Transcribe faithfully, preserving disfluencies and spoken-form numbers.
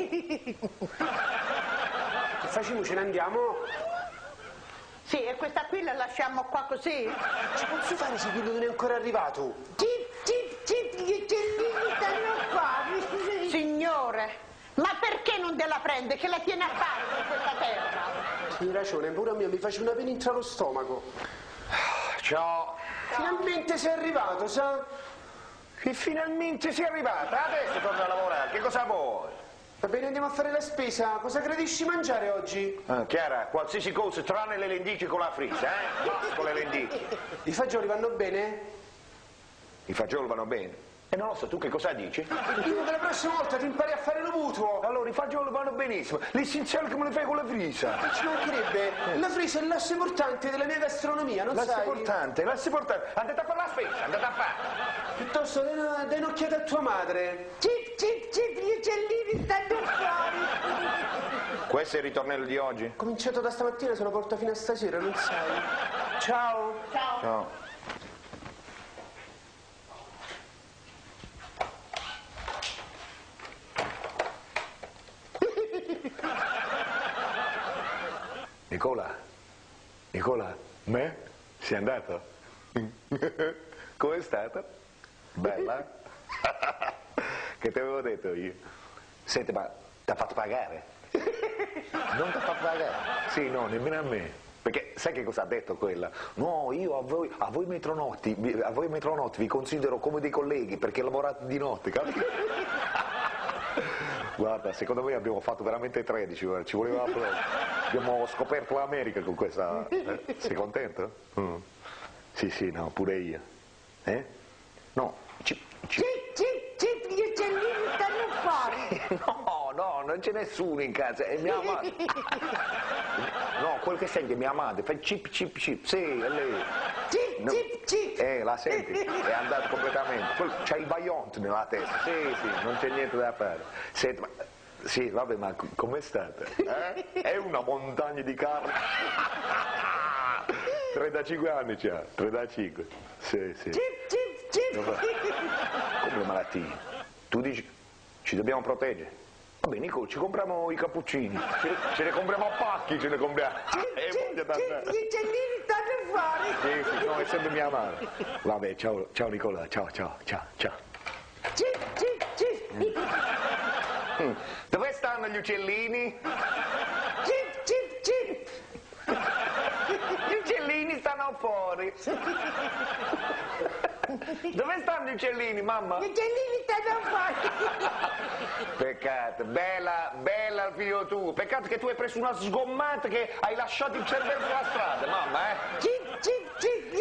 Che facciamo? Ce ne andiamo? Sì, e questa qui la lasciamo qua così? Ci posso fare se quello non è ancora arrivato? Cip, cip, cip, gli uccellini stanno qua. Signore, ma perché non te la prende? Che la tiene a parte questa terra? Hai ragione, pure a me mi face una penintra allo stomaco. Ciao. Finalmente sei arrivato, sa? Che finalmente sei arrivata? Adesso torno a lavorare, che cosa vuoi? Va bene, andiamo a fare la spesa. Cosa credesci mangiare oggi? Ah, Chiara, qualsiasi cosa tranne le lenticchie con la frisa, eh? Basta con le lenticchie. I fagioli vanno bene? I fagioli vanno bene. E non lo so, tu che cosa dici? Dico che la prossima volta ti impari a fare lo mutuo. Allora, i fagioli vanno benissimo. L'essenziale che me le fai con la frisa. E ci mancherebbe. La frisa è l'asse portante della mia gastronomia, non L'asse sai? portante, l'asse portante. Andate a fare la spesa, andate a fare. Piuttosto dai, una- dai un'occhiata a tua madre. Cip, cip, cip, gli uccellini stanno fuori. Questo è il ritornello di oggi? Ho cominciato da stamattina, se lo porto fino a stasera, non sai. Ciao. Ciao. Ciao. Nicola, Nicola, me? Sei andato? Com'è stato? Bella? Che ti avevo detto io? Senti, ma ti ha fatto pagare? Non ti ha fatto pagare? Sì, no, nemmeno a me. Perché sai che cosa ha detto quella? No, io a voi, a voi metronotti, vi- a voi metronotti vi considero come dei colleghi perché lavorate di notte, capito? Guarda, secondo me abbiamo fatto veramente tredici, guarda, ci voleva proprio. Abbiamo scoperto l'America con questa. Eh? Sei contento? Mm. Sì, sì, no, pure io. Eh? No, ci, ci... Cip, cip, cip, gli uccellini stanno fuori. No, no, non c'è nessuno in casa, è mia madre. No, quel che senti è mia madre, fa cip cip cip, sì, è lei. Cip, No. cip, cip. Eh, la senti? È andato completamente. Poi c'ha il vaillant nella testa, sì, sì, non c'è niente da fare. Senti, ma... Sì, vabbè, ma c- com'è stata? Eh? È una montagna di carne. trentacinque anni c'ha, trentacinque. Sì, sì. Cip, cip, cip. Vabbè. Come le malattie? Tu dici, ci dobbiamo proteggere? Vabbè, Nico, ci compriamo i cappuccini, ce, ce ne compriamo a pacchi, ce ne compriamo. Eh, voglia da Cip, me. gli uccellini stanno fuori. Sì, sì, no, è sempre mia madre. Vabbè, ciao, ciao Nicola, ciao, ciao, ciao, ciao. Cip, cip, cip. Mm. Dove stanno gli uccellini? Cip, cip, cip. Gli uccellini stanno fuori. Dove stanno gli uccellini, mamma? Gli uccellini stanno fuori. Peccato, bella, bella il figlio tuo. Peccato che tu hai preso una sgommata che hai lasciato il cervello sulla strada, mamma, eh? Cip, cip, cip,